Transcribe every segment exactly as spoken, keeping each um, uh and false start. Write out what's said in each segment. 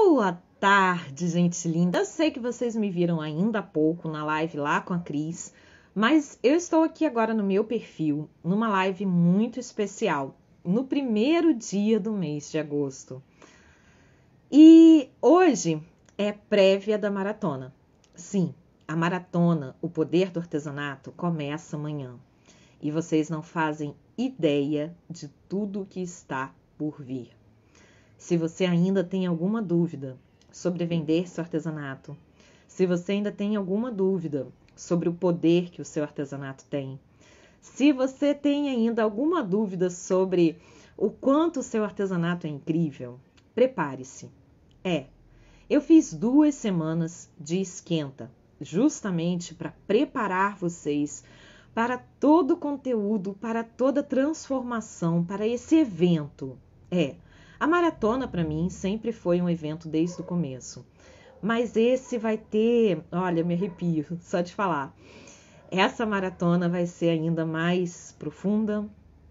Boa tarde, gente linda. Eu sei que vocês me viram ainda há pouco na live lá com a Cris, mas eu estou aqui agora no meu perfil, numa live muito especial, no primeiro dia do mês de agosto. E hoje é prévia da maratona. Sim, a maratona, o poder do artesanato, começa amanhã. E vocês não fazem ideia de tudo que está por vir. Se você ainda tem alguma dúvida sobre vender seu artesanato, se você ainda tem alguma dúvida sobre o poder que o seu artesanato tem, se você tem ainda alguma dúvida sobre o quanto o seu artesanato é incrível, prepare-se. É, eu fiz duas semanas de esquenta, justamente para preparar vocês para todo o conteúdo, para toda a transformação, para esse evento. É, a maratona para mim sempre foi um evento desde o começo, mas esse vai ter, olha, me arrepio só de falar. Essa maratona vai ser ainda mais profunda,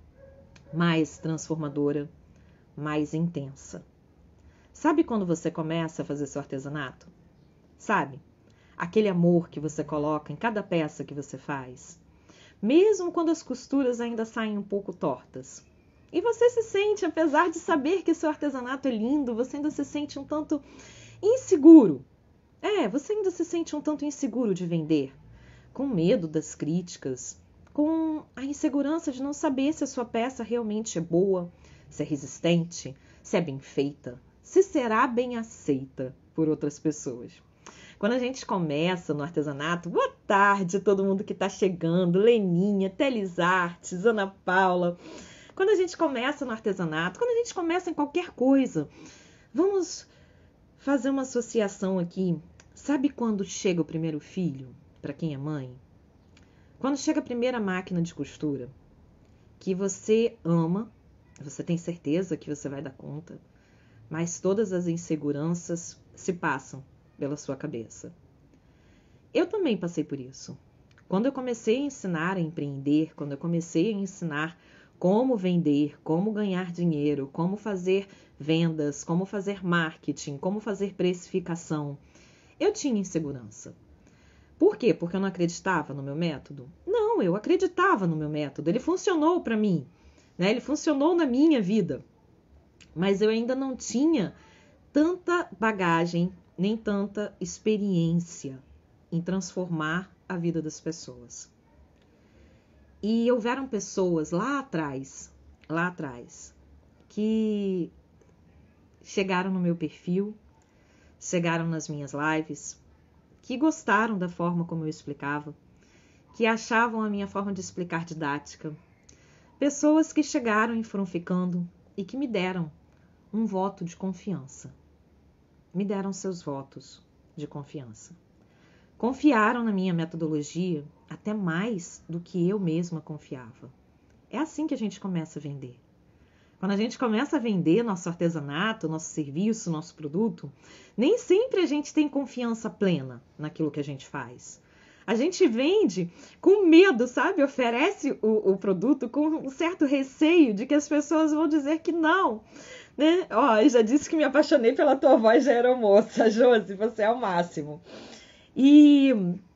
mais transformadora, mais intensa. Sabe quando você começa a fazer seu artesanato? Sabe? Aquele amor que você coloca em cada peça que você faz. Mesmo quando as costuras ainda saem um pouco tortas. E você se sente, apesar de saber que seu artesanato é lindo, você ainda se sente um tanto inseguro. É, você ainda se sente um tanto inseguro de vender. Com medo das críticas, com a insegurança de não saber se a sua peça realmente é boa, se é resistente, se é bem feita, se será bem aceita por outras pessoas. Quando a gente começa no artesanato, boa tarde a todo mundo que está chegando, Leninha, Teles Artes, Ana Paula. Quando a gente começa no artesanato, quando a gente começa em qualquer coisa, vamos fazer uma associação aqui. Sabe quando chega o primeiro filho, para quem é mãe? Quando chega a primeira máquina de costura, que você ama, você tem certeza que você vai dar conta, mas todas as inseguranças se passam pela sua cabeça. Eu também passei por isso. Quando eu comecei a ensinar a empreender, quando eu comecei a ensinar como vender, como ganhar dinheiro, como fazer vendas, como fazer marketing, como fazer precificação, eu tinha insegurança. Por quê? Porque eu não acreditava no meu método? Não, eu acreditava no meu método. Ele funcionou para mim, né? Ele funcionou na minha vida. Mas eu ainda não tinha tanta bagagem, nem tanta experiência em transformar a vida das pessoas. E houveram pessoas lá atrás, lá atrás, que chegaram no meu perfil, chegaram nas minhas lives, que gostaram da forma como eu explicava, que achavam a minha forma de explicar didática. Pessoas que chegaram e foram ficando e que me deram um voto de confiança. Me deram seus votos de confiança. Confiaram na minha metodologia até mais do que eu mesma confiava. É assim que a gente começa a vender. Quando a gente começa a vender nosso artesanato, nosso serviço, nosso produto, nem sempre a gente tem confiança plena naquilo que a gente faz. A gente vende com medo, sabe? Oferece o, o produto com um certo receio de que as pessoas vão dizer que não. Né? Ó, eu já disse que me apaixonei pela tua voz de aeromoça, Josi, você é o máximo. E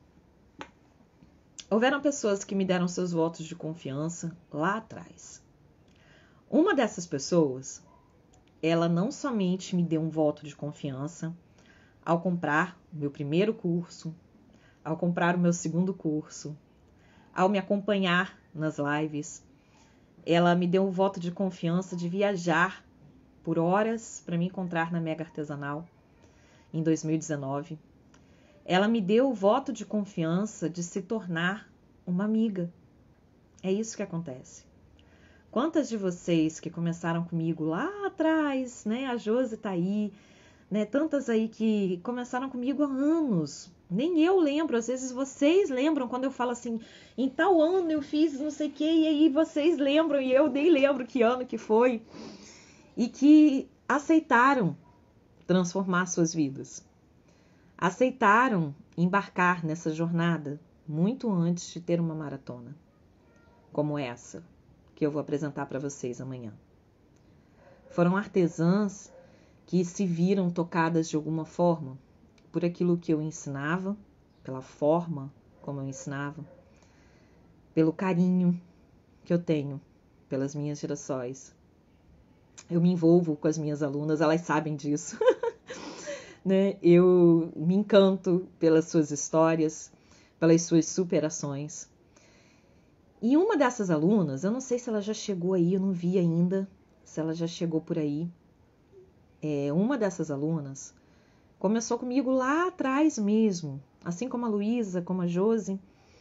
houveram pessoas que me deram seus votos de confiança lá atrás. Uma dessas pessoas, ela não somente me deu um voto de confiança ao comprar o meu primeiro curso, ao comprar o meu segundo curso, ao me acompanhar nas lives, ela me deu um voto de confiança de viajar por horas para me encontrar na Mega Artesanal em dois mil e dezenove. Ela me deu o voto de confiança de se tornar uma amiga. É isso que acontece. Quantas de vocês que começaram comigo lá atrás, né? A Josi tá aí, né? Tantas aí que começaram comigo há anos. Nem eu lembro, às vezes vocês lembram quando eu falo assim, em tal ano eu fiz não sei o que, e aí vocês lembram e eu nem lembro que ano que foi. E que aceitaram transformar suas vidas. Aceitaram embarcar nessa jornada muito antes de ter uma maratona, como essa que eu vou apresentar para vocês amanhã. Foram artesãs que se viram tocadas de alguma forma por aquilo que eu ensinava, pela forma como eu ensinava, pelo carinho que eu tenho pelas minhas girassóis. Eu me envolvo com as minhas alunas, elas sabem disso. Né? Eu me encanto pelas suas histórias, pelas suas superações. E uma dessas alunas, eu não sei se ela já chegou aí, eu não vi ainda se ela já chegou por aí. É, uma dessas alunas começou comigo lá atrás mesmo, assim como a Luísa, como a Josi.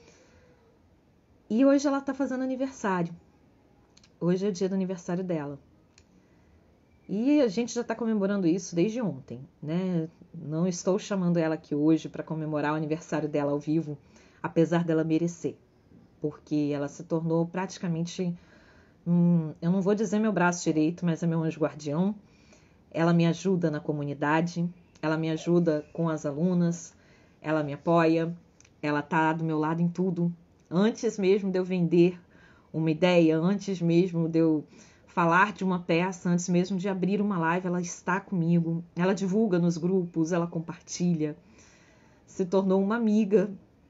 E hoje ela está fazendo aniversário. Hoje é o dia do aniversário dela. E a gente já está comemorando isso desde ontem, né? Não estou chamando ela aqui hoje para comemorar o aniversário dela ao vivo, apesar dela merecer. Porque ela se tornou praticamente, hum, eu não vou dizer meu braço direito, mas é meu anjo guardião. Ela me ajuda na comunidade, ela me ajuda com as alunas, ela me apoia, ela está do meu lado em tudo. Antes mesmo de eu vender uma ideia, antes mesmo de eu falar de uma peça, antes mesmo de abrir uma live, ela está comigo, ela divulga nos grupos, ela compartilha. Se tornou uma amiga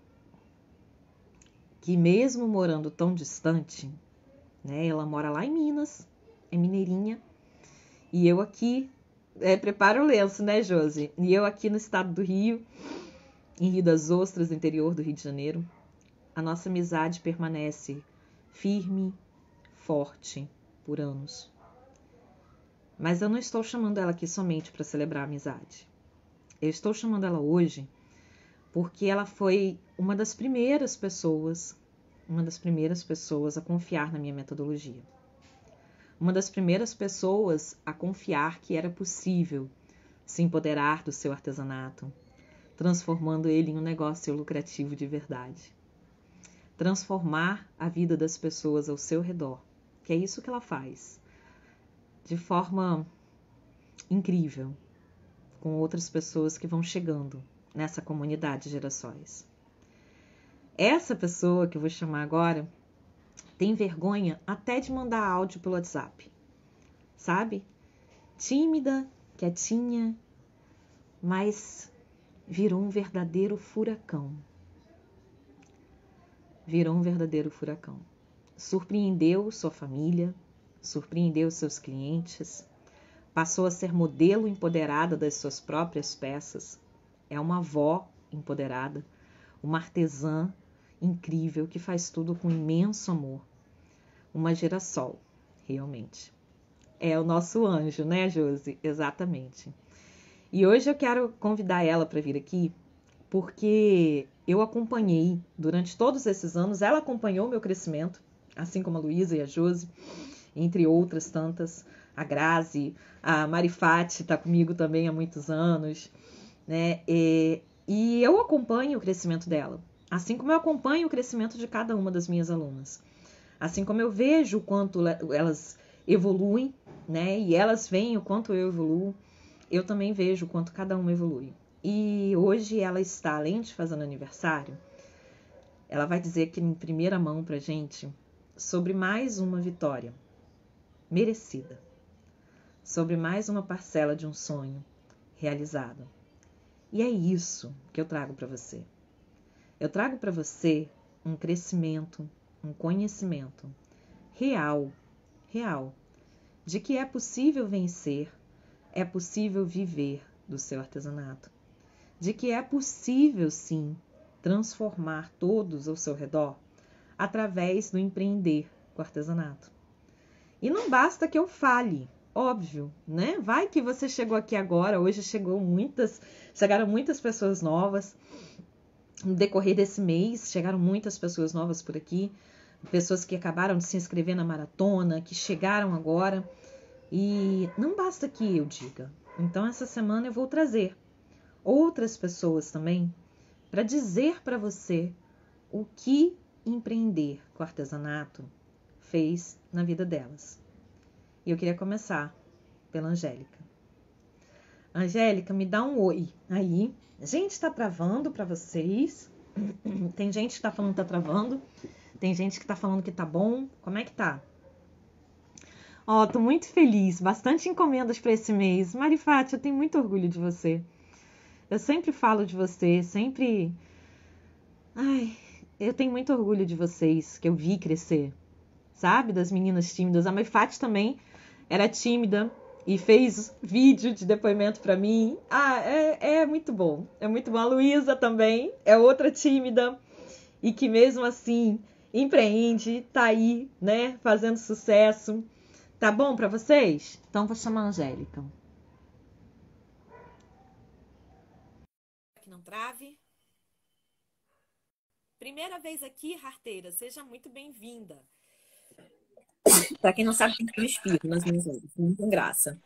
que mesmo morando tão distante, né, ela mora lá em Minas, é mineirinha, e eu aqui, é, preparo o lenço, né, Josi? E eu aqui no estado do Rio, em Rio das Ostras, interior do Rio de Janeiro, a nossa amizade permanece firme, forte, por anos. Mas eu não estou chamando ela aqui somente para celebrar a amizade. Eu estou chamando ela hoje porque ela foi uma das primeiras pessoas, uma das primeiras pessoas a confiar na minha metodologia. Uma das primeiras pessoas a confiar que era possível se empoderar do seu artesanato, transformando ele em um negócio lucrativo de verdade. Transformar a vida das pessoas ao seu redor, que é isso que ela faz, de forma incrível, com outras pessoas que vão chegando nessa comunidade de girassóis. Essa pessoa que eu vou chamar agora tem vergonha até de mandar áudio pelo WhatsApp, sabe? Tímida, quietinha, mas virou um verdadeiro furacão. Virou um verdadeiro furacão. Surpreendeu sua família, surpreendeu seus clientes, passou a ser modelo empoderada das suas próprias peças. É uma avó empoderada, uma artesã incrível que faz tudo com imenso amor. Uma girassol, realmente. É o nosso anjo, né, Josi? Exatamente. E hoje eu quero convidar ela para vir aqui, porque eu acompanhei durante todos esses anos, ela acompanhou o meu crescimento, assim como a Luísa e a Josi, entre outras tantas, a Grazi, a Marifate está comigo também há muitos anos, né? E, e eu acompanho o crescimento dela, assim como eu acompanho o crescimento de cada uma das minhas alunas. Assim como eu vejo o quanto elas evoluem, né? E elas veem o quanto eu evoluo, eu também vejo o quanto cada uma evolui. E hoje ela está, além de fazendo aniversário, ela vai dizer aqui em primeira mão pra gente sobre mais uma vitória merecida, sobre mais uma parcela de um sonho realizado. E é isso que eu trago para você. Eu trago para você um crescimento, um conhecimento real, real, de que é possível vencer, é possível viver do seu artesanato, de que é possível, sim, transformar todos ao seu redor através do empreender com o artesanato. E não basta que eu fale, óbvio, né? Vai que você chegou aqui agora, hoje chegou muitas, chegaram muitas pessoas novas. No decorrer desse mês, chegaram muitas pessoas novas por aqui, pessoas que acabaram de se inscrever na maratona, que chegaram agora. E não basta que eu diga. Então, essa semana eu vou trazer outras pessoas também para dizer para você o que empreender com artesanato fez na vida delas. E eu queria começar pela Angélica. Angélica, me dá um oi aí. Gente, tá travando para vocês? Tem gente que tá falando que tá travando. Tem gente que tá falando que tá bom. Como é que tá? Ó, tô muito feliz. Bastante encomendas para esse mês. Marifate, eu tenho muito orgulho de você. Eu sempre falo de você, sempre... Ai, eu tenho muito orgulho de vocês, que eu vi crescer. Sabe? Das meninas tímidas. A Marifate também era tímida e fez vídeo de depoimento para mim. Ah, é, é muito bom. É muito bom. A Luísa também é outra tímida e que mesmo assim empreende, tá aí, né? Fazendo sucesso. Tá bom para vocês? Então vou chamar a Angélica. Que não trave. Primeira vez aqui, Arteira, seja muito bem-vinda. Pra quem não sabe, tem que ter um espirro nas minhas olhos. Não tem graça.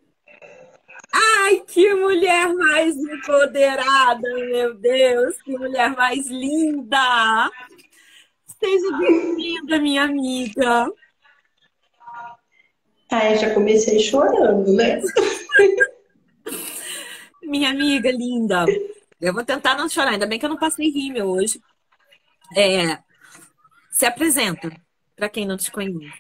Ai, que mulher mais empoderada, meu Deus! Que mulher mais linda! Seja bem-vinda, minha amiga. Ah, eu já comecei chorando, né? Minha amiga linda. Eu vou tentar não chorar, ainda bem que eu não passei rímel hoje. É, se apresenta, para quem não te conhece.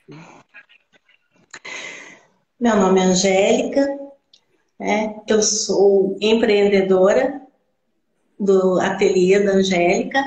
Meu nome é Angélica, né? Eu sou empreendedora do ateliê da Angélica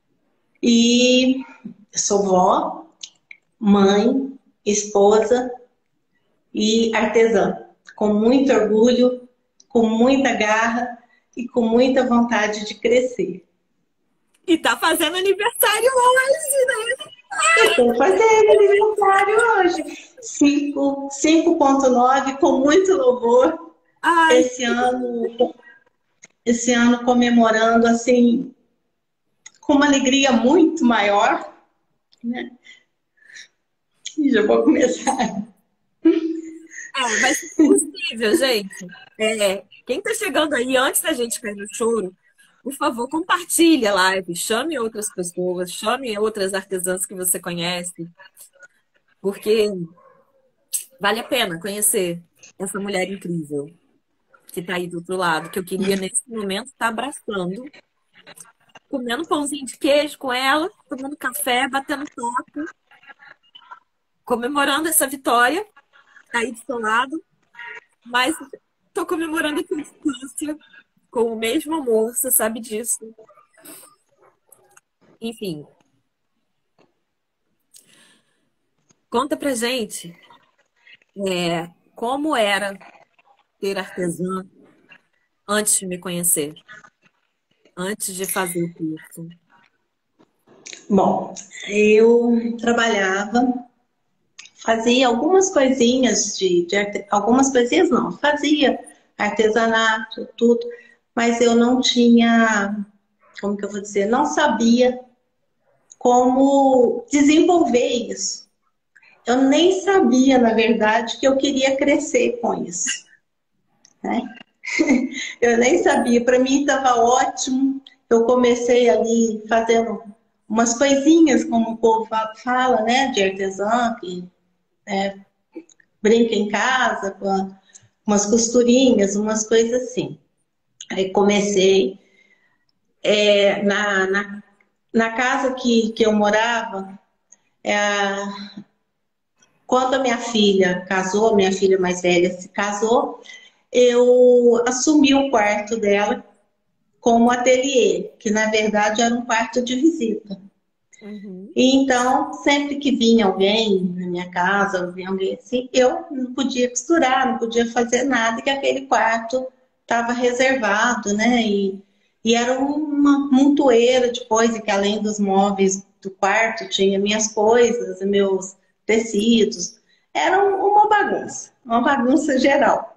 e sou vó, mãe, esposa e artesã, com muito orgulho, com muita garra e com muita vontade de crescer. E tá fazendo aniversário hoje, né? Estou fazendo aniversário hoje. cinco ponto nove com muito louvor. Ai. Esse ano, esse ano comemorando assim com uma alegria muito maior, né? E já vou começar. É, vai ser possível, gente. É, quem tá chegando aí antes da gente cair no choro, por favor, compartilhe a live, chame outras pessoas, chame outras artesãs que você conhece, porque vale a pena conhecer essa mulher incrível que tá aí do outro lado, que eu queria nesse momento estar abraçando, comendo pãozinho de queijo com ela, tomando café, batendo papo, comemorando essa vitória aí do seu lado, mas tô comemorando aqui à distância, com o mesmo amor, você sabe disso. Enfim. Conta pra gente é, como era ser artesã antes de me conhecer, antes de fazer o curso. Bom, eu trabalhava, fazia algumas coisinhas de, de arte, algumas coisinhas não, fazia artesanato, tudo, mas eu não tinha, como que eu vou dizer, não sabia como desenvolver isso. Eu nem sabia, na verdade, que eu queria crescer com isso, né? Eu nem sabia, para mim estava ótimo. Eu comecei ali fazendo umas coisinhas, como o povo fala, né, de artesã, que é, brinca em casa com a, umas costurinhas, umas coisas assim. Aí comecei é, na, na, na casa que, que eu morava, é, quando a minha filha casou, minha filha mais velha se casou, eu assumi o quarto dela como ateliê, que na verdade era um quarto de visita. Uhum. E então, sempre que vinha alguém na minha casa, vinha alguém assim, eu não podia costurar, não podia fazer nada, que aquele quarto estava reservado, né? E, e era uma montoeira de coisa, que além dos móveis do quarto, tinha minhas coisas, meus tecidos. Era uma bagunça, uma bagunça geral.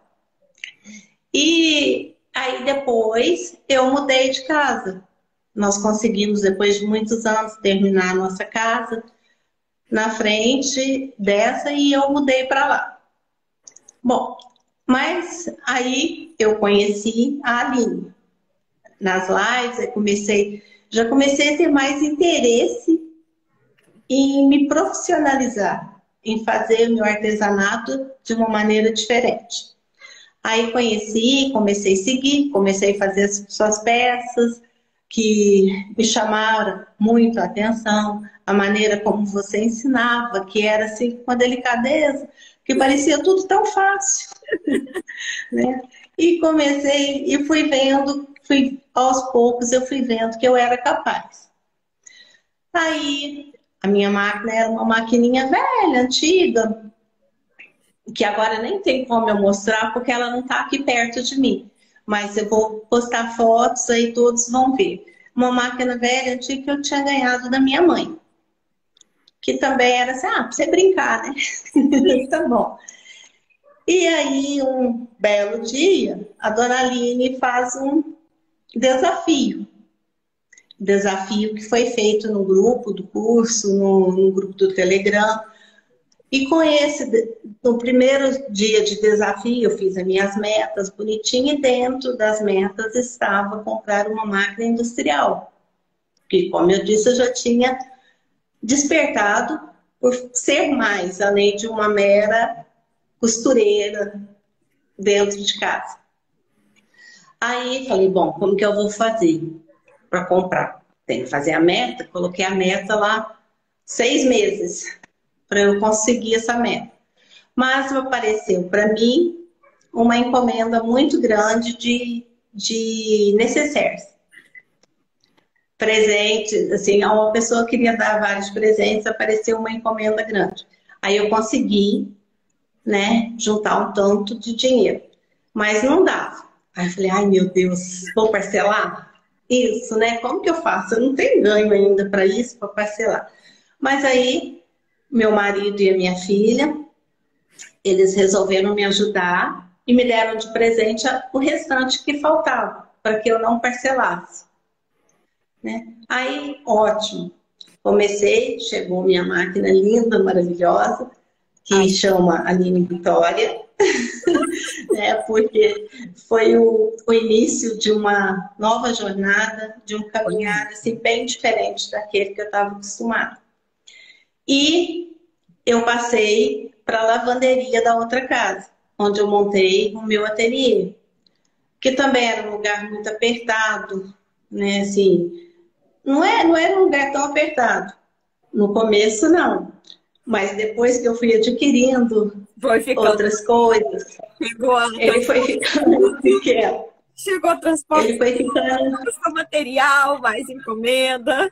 E aí depois eu mudei de casa. Nós conseguimos, depois de muitos anos, terminar a nossa casa na frente dessa e eu mudei para lá. Bom, mas aí eu conheci a Aline. Nas lives, eu comecei, já comecei a ter mais interesse em me profissionalizar, em fazer o meu artesanato de uma maneira diferente. Aí conheci, comecei a seguir, comecei a fazer as suas peças, que me chamaram muito a atenção, a maneira como você ensinava, que era assim, com a delicadeza, que parecia tudo tão fácil, né? E comecei, e fui vendo, fui, aos poucos eu fui vendo que eu era capaz. Aí, a minha máquina era uma maquininha velha, antiga, que agora nem tem como eu mostrar, porque ela não está aqui perto de mim. Mas eu vou postar fotos, aí todos vão ver. Uma máquina velha, antiga, que eu tinha ganhado da minha mãe. Que também era assim, ah, pra você brincar, né? Tá bom. E aí, um belo dia, a dona Aline faz um desafio. Desafio que foi feito no grupo do curso, no, no grupo do Telegram. E com esse, no primeiro dia de desafio, eu fiz as minhas metas bonitinho, e dentro das metas estava comprar uma máquina industrial. Que, como eu disse, eu já tinha despertado por ser mais, além de uma mera costureira dentro de casa. Aí falei, bom, como que eu vou fazer para comprar? Tem que fazer a meta, coloquei a meta lá seis meses para eu conseguir essa meta. Mas apareceu para mim uma encomenda muito grande de, de necessaires. Presentes, assim, uma pessoa queria dar vários presentes, apareceu uma encomenda grande. Aí eu consegui, né, juntar um tanto de dinheiro, mas não dava. Aí eu falei, ai meu Deus, vou parcelar? Isso, né? Como que eu faço? Eu não tenho ganho ainda para isso, para parcelar. Mas aí, meu marido e a minha filha, eles resolveram me ajudar e me deram de presente o restante que faltava, para que eu não parcelasse. Né? Aí, ótimo. Comecei, chegou minha máquina linda, maravilhosa, que Ai. chama Aline Vitória, né? Porque foi o, o início de uma nova jornada, de um caminhar assim, bem diferente daquele que eu estava acostumada. E eu passei para a lavanderia da outra casa, onde eu montei o meu ateliê, que também era um lugar muito apertado, né? Assim, não, é, não era um lugar tão apertado. No começo, não. Mas depois que eu fui adquirindo outras coisas, Chegou a... ele foi ficando pequeno. Chegou a transporte. Ele foi ficando... material, mais encomenda.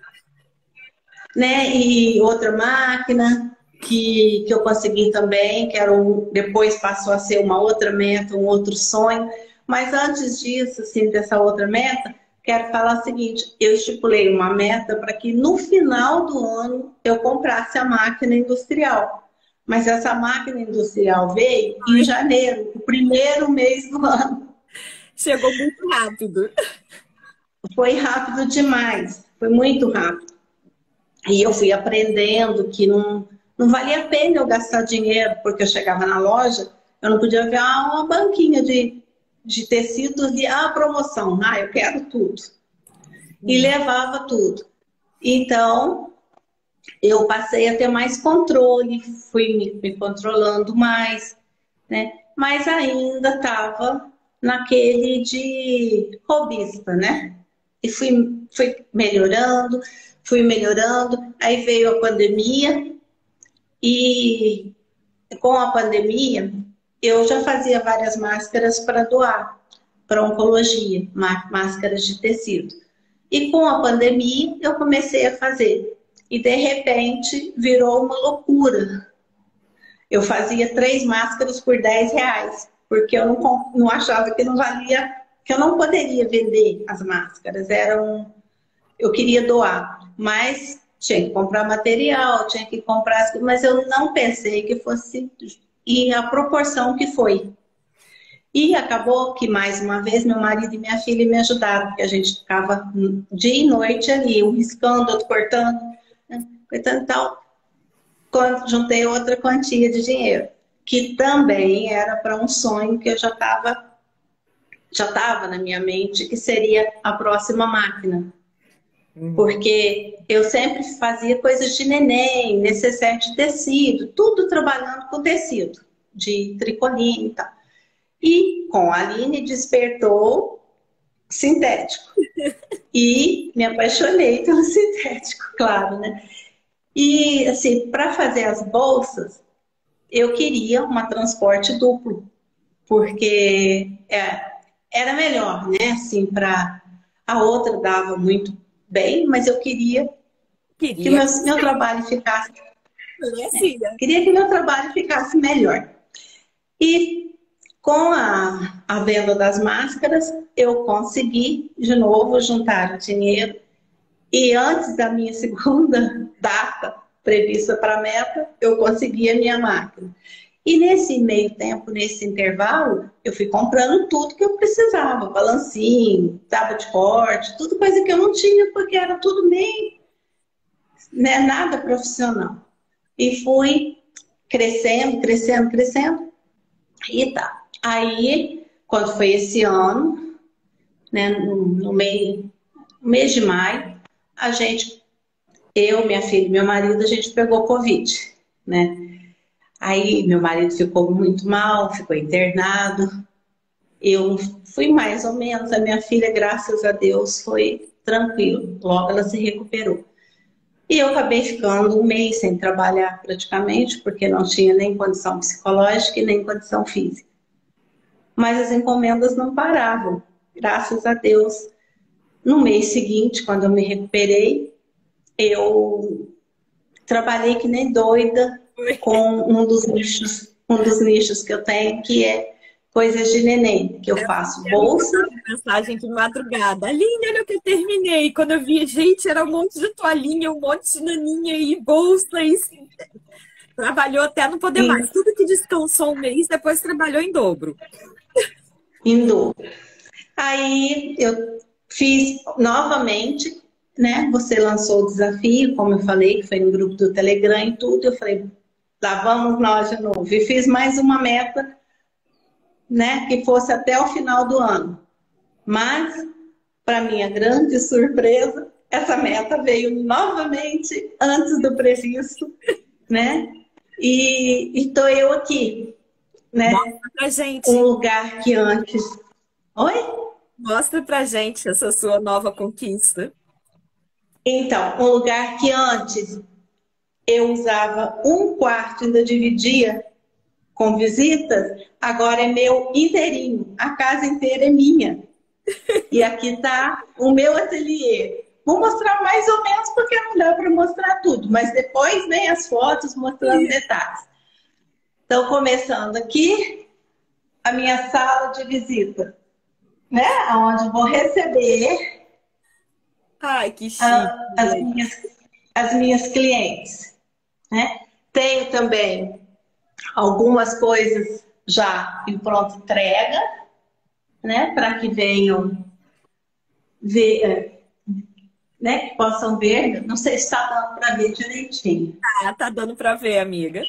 Né? E outra máquina que, que eu consegui também, que era um, depois passou a ser uma outra meta, um outro sonho. Mas antes disso, assim, dessa outra meta, quero falar o seguinte, eu estipulei uma meta para que no final do ano eu comprasse a máquina industrial. Mas essa máquina industrial veio em janeiro, o primeiro mês do ano. Chegou muito rápido. Foi rápido demais, foi muito rápido. E eu fui aprendendo que não, não valia a pena eu gastar dinheiro, porque eu chegava na loja, eu não podia ver ah, uma banquinha de, de tecidos de ah, promoção, ah, eu quero tudo. E hum. levava tudo. Então, eu passei a ter mais controle, fui me, me controlando mais, né? Mas ainda estava naquele de hobbyista, né? E fui, fui melhorando, fui melhorando, aí veio a pandemia e com a pandemia eu já fazia várias máscaras para doar para oncologia, máscaras de tecido. E com a pandemia eu comecei a fazer e de repente virou uma loucura. Eu fazia três máscaras por dez reais, porque eu não, não achava que não valia, que eu não poderia vender as máscaras, eram, eu queria doar. Mas tinha que comprar material, tinha que comprar... Mas eu não pensei que fosse... E a proporção que foi. E acabou que, mais uma vez, meu marido e minha filha me ajudaram, porque a gente ficava dia e noite ali, um riscando, outro cortando, né? Cortando e tal. Quando juntei outra quantia de dinheiro, que também era para um sonho que eu já estava já estava na minha mente, que seria a próxima máquina. Porque eu sempre fazia coisas de neném, necessaire de tecido, tudo trabalhando com tecido, de tricoline e tal. E com a Aline despertou sintético. E me apaixonei pelo sintético, claro, né? E assim, para fazer as bolsas, eu queria um transporte duplo, porque é, era melhor, né? Assim, para a outra dava muito bem, mas eu queria que Queria meu, que meu trabalho ficasse, minha filha. queria que meu trabalho ficasse melhor. E com a, a venda das máscaras, eu consegui de novo juntar o dinheiro. E antes da minha segunda data prevista para a meta, eu consegui a minha máquina. E nesse meio tempo, nesse intervalo, eu fui comprando tudo que eu precisava. Balancinho, tábua de corte, tudo coisa que eu não tinha, porque era tudo meio, né, nada profissional. E fui crescendo, crescendo, crescendo. E tá. Aí, quando foi esse ano, né, no, no meio, no mês de maio, a gente, eu, minha filha e meu marido, a gente pegou Covid, né? Aí meu marido ficou muito mal, ficou internado. Eu fui mais ou menos, a minha filha, graças a Deus, foi tranquilo. Logo ela se recuperou. E eu acabei ficando um mês sem trabalhar praticamente, porque não tinha nem condição psicológica e nem condição física. Mas as encomendas não paravam, graças a Deus. No mês seguinte, quando eu me recuperei, eu trabalhei que nem doida com um dos nichos, um dos nichos que eu tenho, que é coisas de neném, que eu faço bolsa. Mensagem de madrugada. Aline, olha o que eu terminei. Quando eu vi, gente, era um monte de toalhinha, um monte de naninha e bolsa. E trabalhou até não poder mais. Tudo que descansou um mês, depois trabalhou em dobro. Indo. Aí eu fiz novamente, né? Você lançou o desafio, como eu falei, que foi no grupo do Telegram e tudo. Eu falei, lá vamos nós de novo. E fiz mais uma meta, né? Que fosse até o final do ano. Mas, para minha grande surpresa, essa meta veio novamente antes do previsto, né? E estou eu aqui, né? Mostra pra gente. Um lugar que antes... Oi? Mostra pra gente essa sua nova conquista. Então, um lugar que antes eu usava um quarto, ainda dividia com visitas, agora é meu inteirinho. A casa inteira é minha. E aqui está o meu ateliê. Vou mostrar mais ou menos porque não dá para mostrar tudo, mas depois vem as fotos mostrando detalhes. Então, começando aqui, a minha sala de visita, né? Onde vou receber Ai, que chique. a, as, minhas, as minhas clientes, né? Tenho também algumas coisas já em pronta entrega, né? Para que venham ver, né? Que possam ver. Não sei se está dando para ver direitinho. Ah, tá dando para ver, amiga.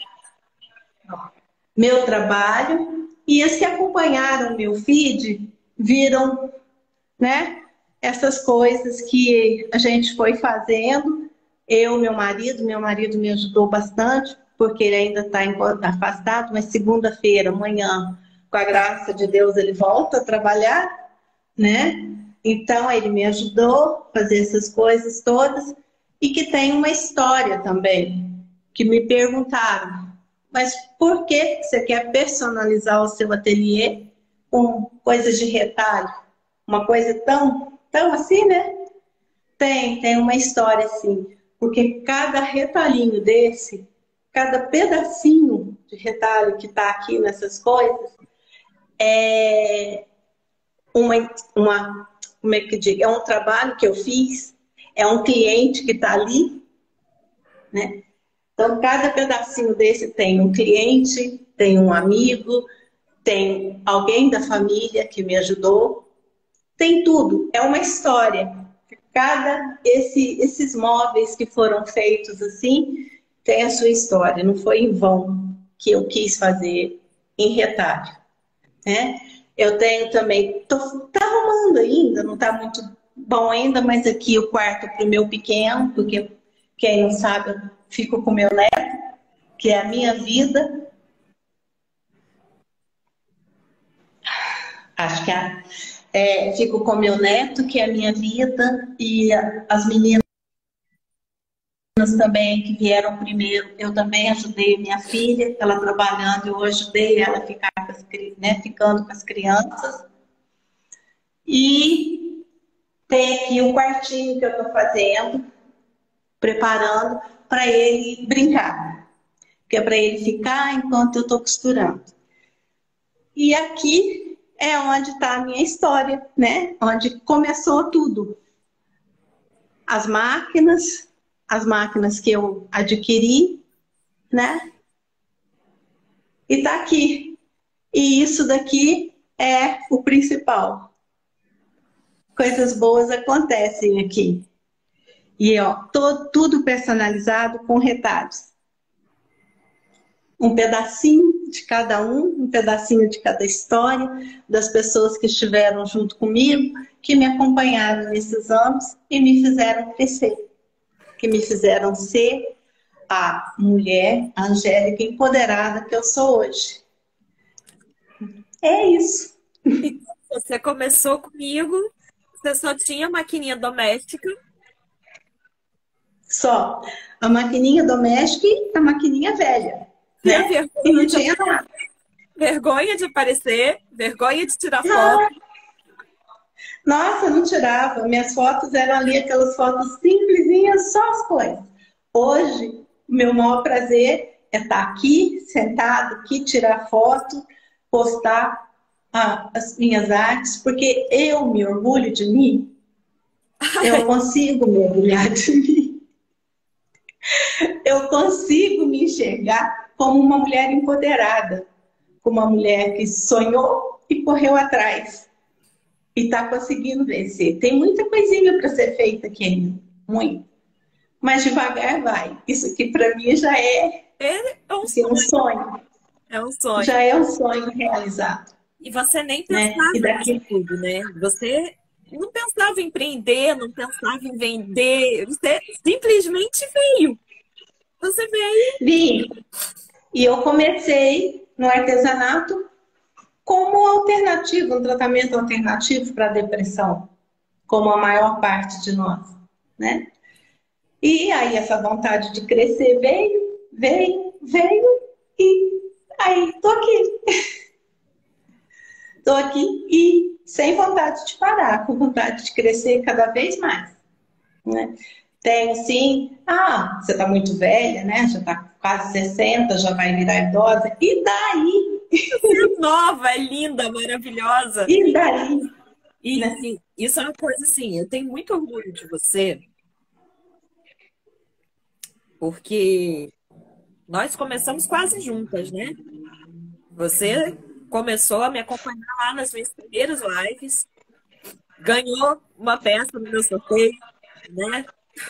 Meu trabalho. E as que acompanharam meu feed viram, né? Essas coisas que a gente foi fazendo. Eu, meu marido, meu marido me ajudou bastante, porque ele ainda está afastado, mas segunda-feira, amanhã, com a graça de Deus, ele volta a trabalhar, né? Então, ele me ajudou a fazer essas coisas todas e que tem uma história também, que me perguntaram, mas por que você quer personalizar o seu ateliê com coisas de retalho? Uma coisa tão, tão assim, né? Tem, tem uma história assim, porque cada retalhinho desse, cada pedacinho de retalho que está aqui nessas coisas, é uma, uma, como é que digo? É um trabalho que eu fiz, é um cliente que está ali, né? Então, cada pedacinho desse tem um cliente, tem um amigo, tem alguém da família que me ajudou, tem tudo, é uma história. Cada esse, esses móveis que foram feitos assim, tem a sua história, não foi em vão que eu quis fazer em retalho, né? Eu tenho também, tô, tá arrumando ainda, não tá muito bom ainda, mas aqui o quarto para o meu pequeno, porque quem não sabe, eu fico com o meu neto, que é a minha vida. Acho que é, é, fico com o meu neto, que é a minha vida, e as meninas meninas também que vieram primeiro, eu também ajudei minha filha, ela trabalhando, eu ajudei ela a ficar com as, né, ficando com as crianças. E tem aqui o quartinho que eu estou fazendo, preparando para ele brincar, que é para ele ficar enquanto eu estou costurando. E aqui é onde está a minha história, né? Onde começou tudo. As máquinas, as máquinas que eu adquiri, né? E tá aqui. E isso daqui é o principal. Coisas boas acontecem aqui. E ó, todo, tudo personalizado com retalhos. Um pedacinho de cada um, um pedacinho de cada história, das pessoas que estiveram junto comigo, que me acompanharam nesses anos e me fizeram crescer, que me fizeram ser a mulher a Angélica empoderada que eu sou hoje. É isso. Você começou comigo, você só tinha maquininha doméstica. Só a maquininha doméstica e a maquininha velha. Né? Né? Vergonha, e não de tinha nada. Vergonha de aparecer, vergonha de tirar foto. Nossa, não tirava. Minhas fotos eram ali aquelas fotos simplesinhas, só as coisas. Hoje, o meu maior prazer é estar aqui, sentado aqui, tirar foto, postar ah, as minhas artes, porque eu me orgulho de mim. Eu consigo me orgulhar de mim. Eu consigo me enxergar como uma mulher empoderada, como uma mulher que sonhou e correu atrás e está conseguindo vencer. Tem muita coisinha para ser feita aqui ainda, muito. Mas devagar vai. Isso aqui para mim já é, é um, assim, sonho. um sonho. É um sonho. Já é um sonho realizado. E você nem pensava né? daqui... nisso tudo, né? Você não pensava em empreender, não pensava em vender. Você simplesmente veio. Você veio. Vim. E eu comecei no artesanato como alternativa, um tratamento alternativo para a depressão, como a maior parte de nós, né? E aí essa vontade de crescer veio, veio, veio e aí tô aqui. Tô aqui e sem vontade de parar, com vontade de crescer cada vez mais, né? Tenho sim, ah, você tá muito velha, né? Já tá quase sessenta, já vai virar idosa. E daí? Você é nova, é linda, maravilhosa. E daí? E, né? e isso é uma coisa assim, eu tenho muito orgulho de você, porque nós começamos quase juntas, né? Você começou a me acompanhar lá nas minhas primeiras lives, ganhou uma peça no meu sorteio, né?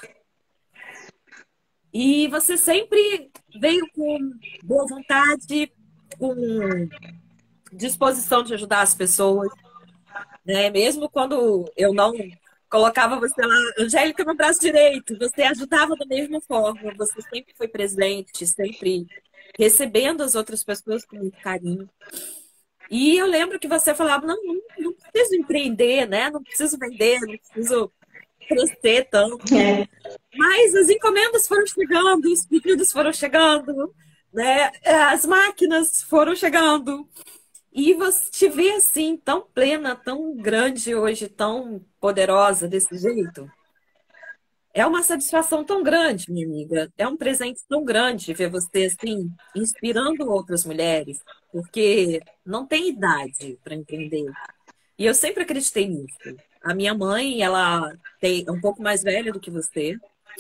E você sempre veio com boa vontade, com disposição de ajudar as pessoas, né? Mesmo quando eu não colocava você lá, Angélica no braço direito, você ajudava da mesma forma, você sempre foi presente, sempre recebendo as outras pessoas com muito carinho. E eu lembro que você falava, não, não, não preciso empreender, né? Não preciso vender, não preciso crescer tanto. É. Mas as encomendas foram chegando, os pedidos foram chegando, né? As máquinas foram chegando. E você te vê assim, tão plena, tão grande hoje, tão poderosa desse jeito. É uma satisfação tão grande, minha amiga. É um presente tão grande ver você assim, inspirando outras mulheres, porque não tem idade para empreender. E eu sempre acreditei nisso. A minha mãe, ela tem, é um pouco mais velha do que você.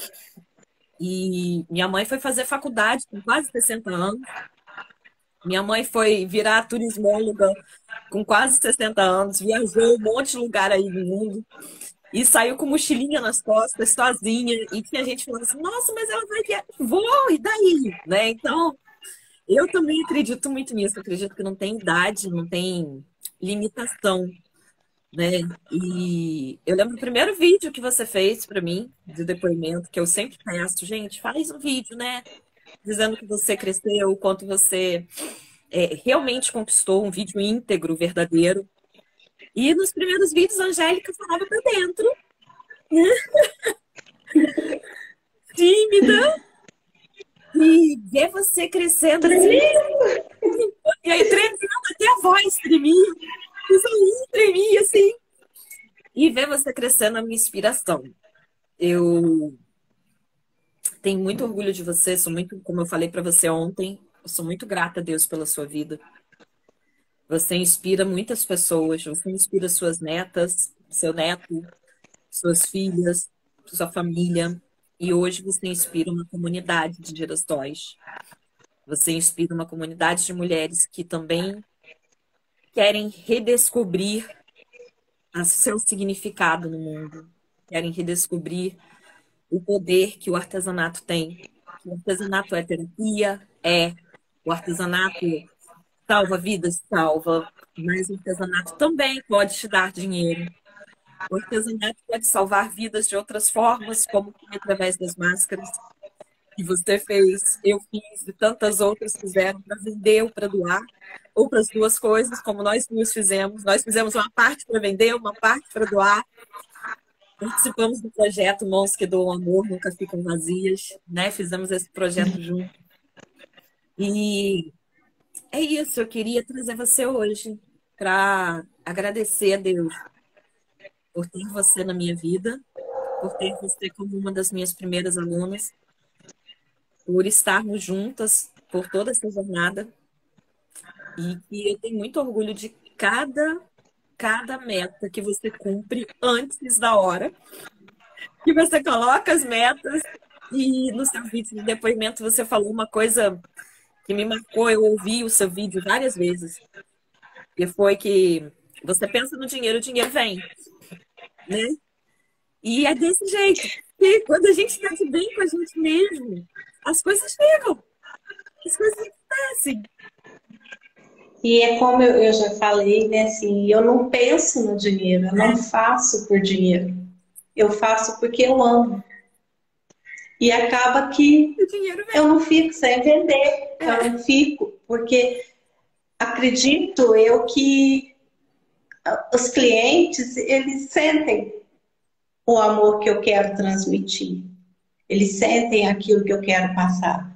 E minha mãe foi fazer faculdade com quase sessenta anos. Minha mãe foi virar turismóloga com quase sessenta anos, viajou um monte de lugar aí no mundo e saiu com mochilinha nas costas, sozinha. E tinha gente falando assim, nossa, mas ela vai viajar, vou, e daí? Né? Então, eu também acredito muito nisso. Eu acredito que não tem idade, não tem limitação. Né? E eu lembro do primeiro vídeo que você fez para mim, de depoimento, que eu sempre peço, gente, faz um vídeo, né? Dizendo que você cresceu, o quanto você é, realmente conquistou, um vídeo íntegro, verdadeiro. E nos primeiros vídeos, a Angélica falava para dentro. Né? tímida, e ver você crescendo assim. E aí, tremendo, até a voz tremia. Isso aí, tremia, assim. E ver você crescendo a minha inspiração. Eu tenho muito orgulho de você, sou muito, como eu falei para você ontem, eu sou muito grata a Deus pela sua vida. Você inspira muitas pessoas, você inspira suas netas, seu neto, suas filhas, sua família. E hoje você inspira uma comunidade de girassóis. Você inspira uma comunidade de mulheres que também querem redescobrir o seu significado no mundo. Querem redescobrir o poder que o artesanato tem. O artesanato é terapia, é. O artesanato salva vidas, salva. Mas o artesanato também pode te dar dinheiro. O artesanato pode salvar vidas de outras formas, como através das máscaras que você fez, eu fiz, e tantas outras fizeram para vender ou para doar, ou para as duas coisas, como nós duas fizemos. Nós fizemos uma parte para vender, uma parte para doar. Participamos do projeto Mãos que Doam Amor, Nunca Ficam Vazias, né? Fizemos esse projeto junto. E é isso, eu queria trazer você hoje para agradecer a Deus por ter você na minha vida, por ter você como uma das minhas primeiras alunas, por estarmos juntas por toda essa jornada. E que eu tenho muito orgulho de cada, cada meta que você cumpre antes da hora. Que você coloca as metas e no seu vídeo de depoimento você falou uma coisa que me marcou. Eu ouvi o seu vídeo várias vezes. Que foi que você pensa no dinheiro, o dinheiro vem. Né? E é desse jeito. E quando a gente está de bem com a gente mesmo, as coisas chegam. As coisas acontecem. E é como eu, eu já falei, né? Assim, eu não penso no dinheiro, eu não faço por dinheiro. Eu faço porque eu amo. E acaba que eu não fico sem vender. Eu não fico, porque acredito eu que os clientes, eles sentem o amor que eu quero transmitir. Eles sentem aquilo que eu quero passar.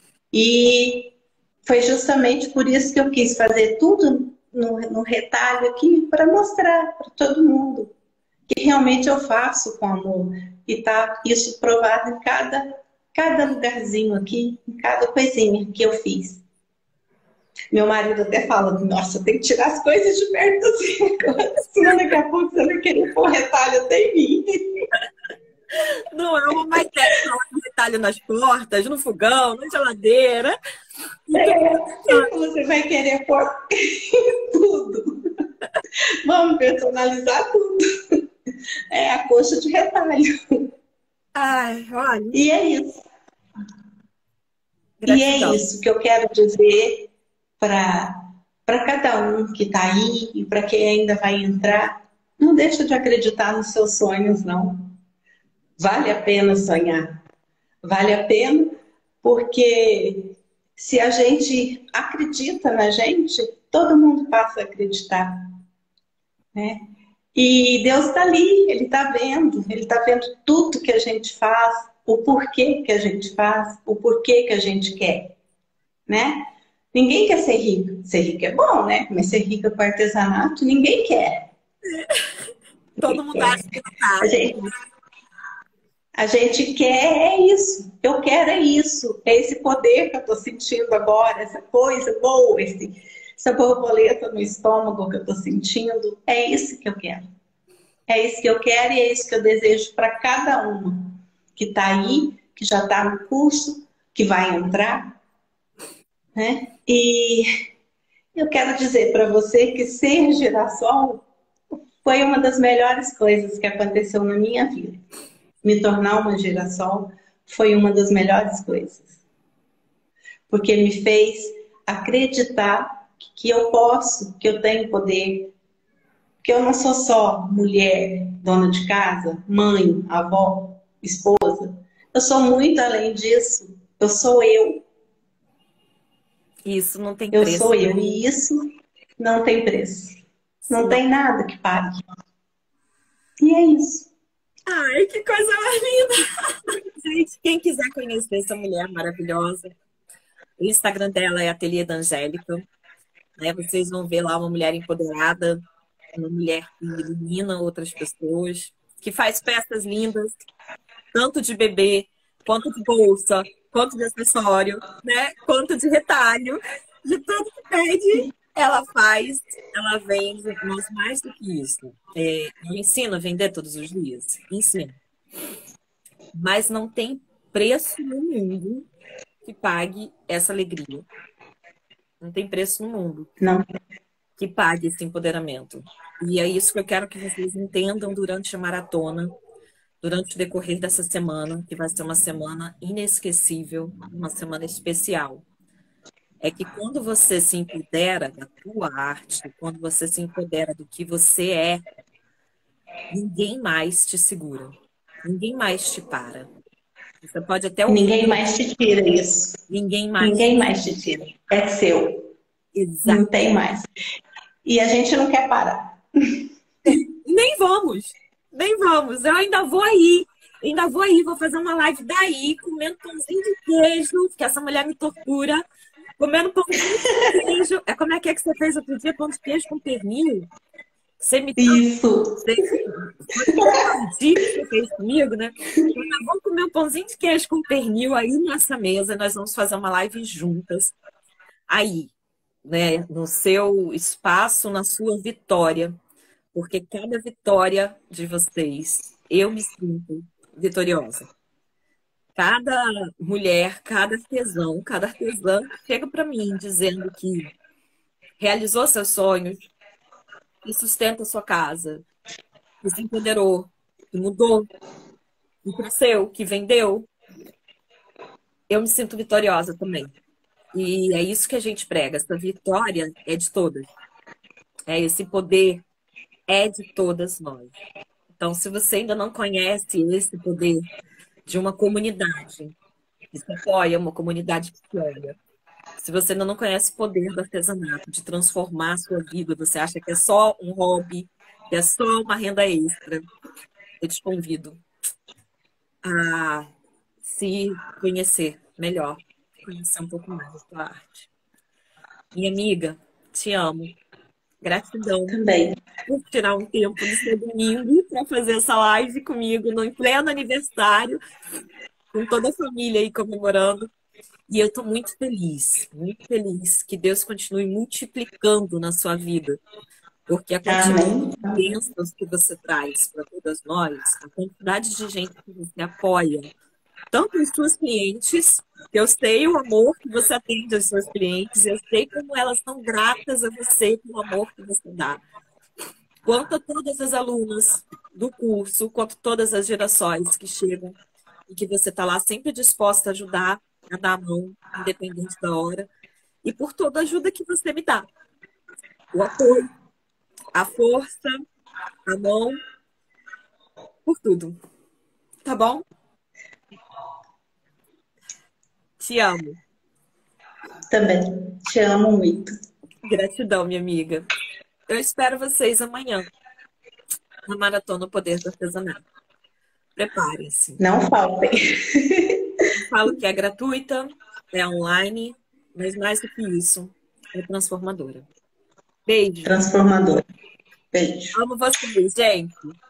E foi justamente por isso que eu quis fazer tudo no, no retalho aqui, para mostrar para todo mundo que realmente eu faço com amor. E tá isso provado em cada, cada lugarzinho aqui, em cada coisinha que eu fiz. Meu marido até fala, nossa, tem que tirar as coisas de perto assim, senão daqui a pouco você vai querer pôr retalho até em mim. Não é uma maquete, um retalho nas portas, no fogão, na geladeira. É, você vai querer pôr tudo. Vamos personalizar tudo. É a coxa de retalho. Ai, olha. E é isso. Gratidão. E é isso que eu quero dizer para para cada um que está aí e para quem ainda vai entrar. Não deixa de acreditar nos seus sonhos, não. Vale a pena sonhar. Vale a pena porque se a gente acredita na gente, todo mundo passa a acreditar. Né? E Deus está ali, Ele está vendo. Ele está vendo tudo que a gente faz, o porquê que a gente faz, o porquê que a gente quer. Né? Ninguém quer ser rico. Ser rico é bom, né? Mas ser rico com artesanato, ninguém quer. Todo mundo acha que não tá. A gente, a gente quer é isso. Eu quero é isso. É esse poder que eu estou sentindo agora, essa coisa boa, esse, essa borboleta no estômago que eu estou sentindo. É isso que eu quero. É isso que eu quero e é isso que eu desejo para cada uma que está aí, que já está no curso, que vai entrar. Né? E eu quero dizer para você que ser girassol foi uma das melhores coisas que aconteceu na minha vida. Me tornar uma girassol foi uma das melhores coisas. Porque me fez acreditar que eu posso, que eu tenho poder. Que eu não sou só mulher, dona de casa, mãe, avó, esposa. Eu sou muito além disso. Eu sou eu. Isso não tem Eu preço. Eu sou eu. E isso não tem preço. Não Sim. tem nada que pague. E é isso. Ai, que coisa mais linda! Gente, quem quiser conhecer essa mulher maravilhosa, o Instagram dela é Ateliê da Angélica, né? Vocês vão ver lá uma mulher empoderada, uma mulher que ilumina outras pessoas, que faz peças lindas, tanto de bebê, quanto de bolsa, quanto de acessório, né? Quanto de retalho, de tudo que pede, ela faz, ela vende, mas mais do que isso. É, eu ensino a vender todos os dias? Ensino. Mas não tem preço no mundo que pague essa alegria. Não tem preço no mundo Não. que pague esse empoderamento. E é isso que eu quero que vocês entendam durante a maratona, durante o decorrer dessa semana, que vai ser uma semana inesquecível, uma semana especial. É que quando você se empodera da tua arte, quando você se empodera do que você é, ninguém mais te segura. Ninguém mais te para. Você pode até ouvir. Ninguém mais te tira isso. Ninguém mais. Ninguém mais te tira. É seu. Exato. Não tem mais. E a gente não quer parar. Nem vamos. Nem vamos. Eu ainda vou aí. Ainda vou aí. Vou fazer uma live daí, comendo pãozinho de queijo, que essa mulher me tortura. Comendo pãozinho de queijo. É como é que é que você fez outro dia? Pão de queijo com pernil? Você me Isso. Você... que você fez comigo, né? Então, vamos comer um pãozinho de queijo com pernil aí nessa mesa. Nós vamos fazer uma live juntas. Aí, né? No seu espaço, na sua vitória. Porque cada vitória de vocês, eu me sinto vitoriosa. Cada mulher, cada artesão, cada artesã chega para mim dizendo que realizou seus sonhos, que sustenta sua casa, que se empoderou, que mudou, que cresceu, que vendeu. Eu me sinto vitoriosa também. E é isso que a gente prega. Essa vitória é de todas. É esse poder é de todas nós. Então, se você ainda não conhece esse poder de uma comunidade que se apoia, uma comunidade que se olha, se você ainda não conhece o poder do artesanato, de transformar a sua vida, você acha que é só um hobby, que é só uma renda extra, eu te convido a se conhecer melhor, conhecer um pouco mais da sua arte. Minha amiga, te amo. Gratidão Também. por tirar um tempo do seu domingo para fazer essa live comigo no pleno aniversário, com toda a família aí comemorando. E eu estou muito feliz, muito feliz que Deus continue multiplicando na sua vida. Porque a quantidade de bênçãos que você traz para todas nós, a quantidade de gente que você apoia, tanto os seus clientes, que eu sei o amor que você atende aos seus clientes, eu sei como elas são gratas a você pelo amor que você dá. Quanto a todas as alunas do curso, quanto a todas as gerações que chegam e que você está lá sempre disposta a ajudar, a dar a mão, independente da hora, e por toda a ajuda que você me dá. O apoio, a força, a mão, por tudo. Tá bom? Te amo. Também. Te amo muito. Gratidão, minha amiga. Eu espero vocês amanhã na Maratona Poder do Artesanato. Preparem-se. Não faltem. Eu falo que é gratuita, é online, mas mais do que isso, é transformadora. Beijo. Transformadora. Beijo. Amo vocês, gente.